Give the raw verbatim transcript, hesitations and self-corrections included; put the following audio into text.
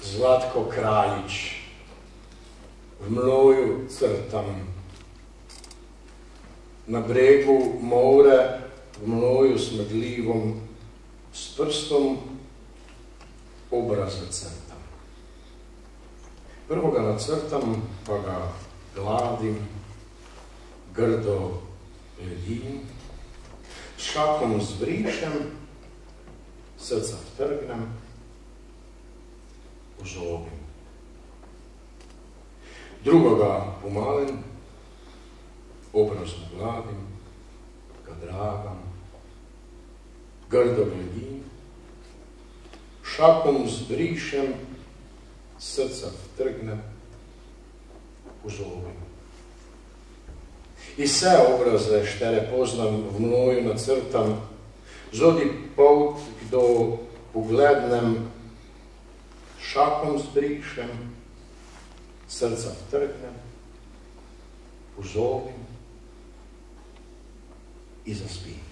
Zlatko Kraljić, v mloju crtam. Na bregu more, v mloju smrdljivom, s prstom obraza crtam. Prvo ga nacrtam, pa ga gladim, grdo ledim, s šakom zbrišem, srca vtrgnem, pozobim. Drugoga pomalim, obraz ogladim, ga dragam, grdo gledim, šakom zbrišem, srca vtrgnem, pozobim. I vse obraze, štere poznam, v mnoju nacrtam, zodi pot, kdo poglednem, šakom zbrišem, srca vtrgnem, pozobim i zaspim.